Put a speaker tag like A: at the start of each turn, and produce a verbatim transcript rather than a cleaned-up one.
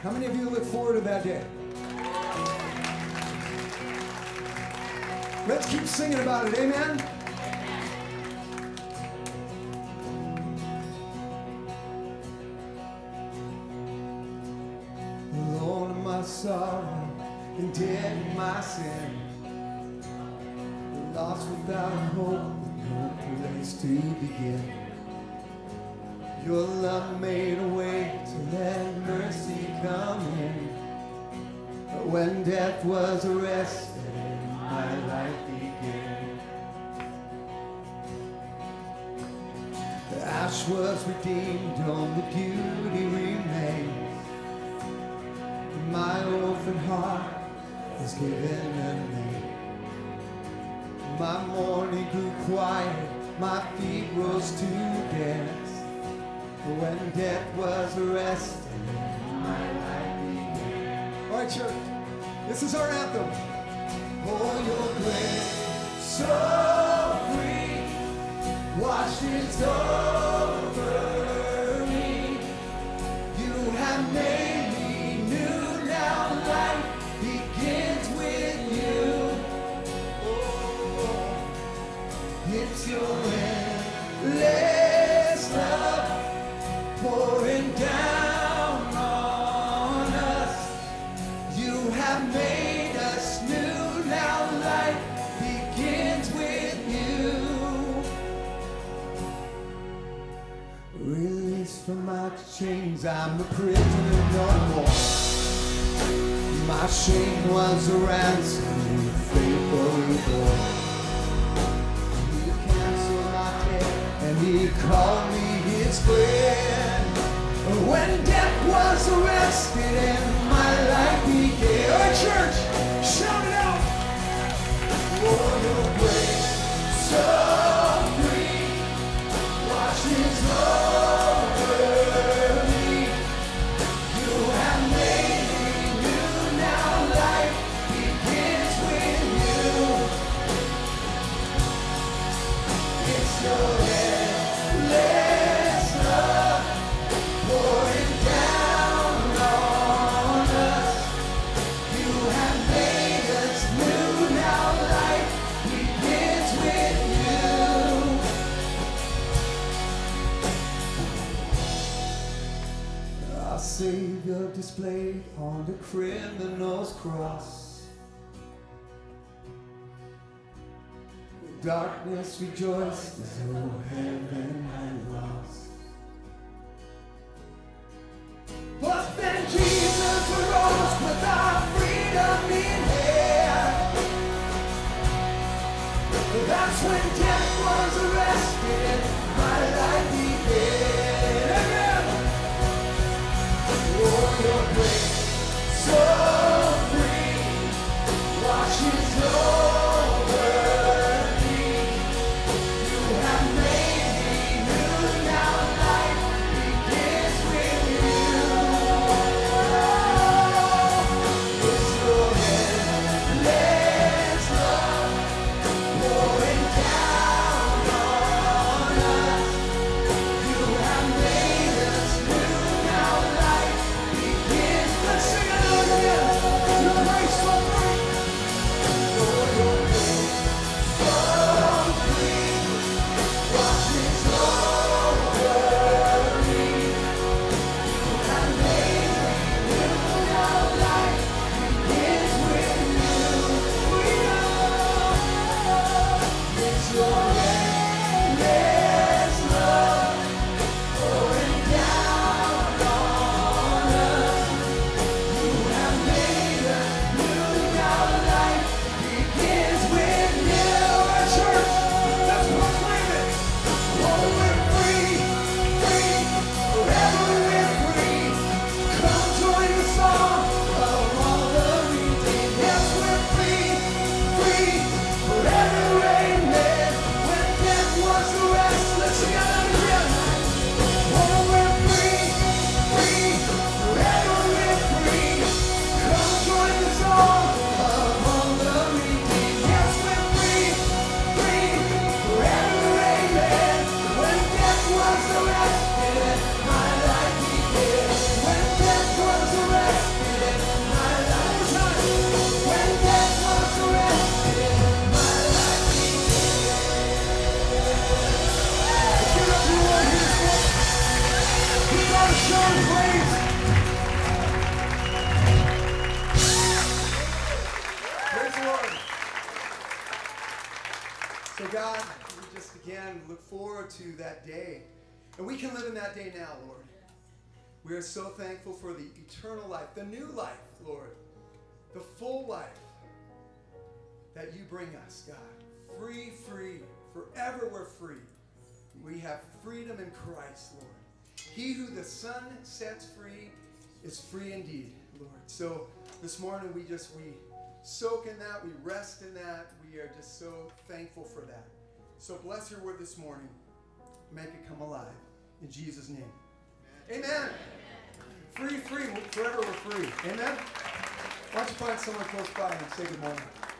A: How many of you look forward to that day? Let's keep singing about it, amen? Alone in my sorrow and dead in my sin, lost without hope, with no place to begin. Your love made a way to let mercy come in. But when death was arrested, my life began. The ash was redeemed, only beauty remains. My orphan heart was given a name. My mourning grew quiet, my feet rose to dance. When death was arrested, my life began. All right, church, this is our anthem. Oh, your grace, so free, washes over me. You have made me new, now life begins with you. Oh, it's your endless love pouring down on us. You have made us new, now life begins with you. Released from my chains, I'm a prisoner no more. My shame was a ransom you faithfully bore. You canceled my debt and he called me his friend. When death was arrested and my life began. All right, church, shout it out. Oh, your grace, so free, washes over me. You have made me new, now life begins with you. It's your endless love pouring down on us. You have made us new, now life begins with you. Our Savior displayed on the criminal's cross. Darkness rejoiced as though heaven had lost. But then Jesus arose with our freedom in hand. That's when death was arrested, my life began. Amen. Oh, your grace, so free, washes over me. You have made me new, now life begins with you. It's your endless love pouring down praise. Praise the Lord. So God, we just again look forward to that day. And we can live in that day now, Lord. We are so thankful for the eternal life, the new life, Lord. The full life that you bring us, God. Free, free. Forever we're free. We have freedom in Christ, Lord. He who the Son sets free is free indeed, Lord. So this morning we just, we soak in that. We rest in that. We are just so thankful for that. So bless your word this morning. Make it come alive. In Jesus' name. Amen. Amen. Free, free. Forever we're free. Amen. Why don't you find someone close by and say good morning.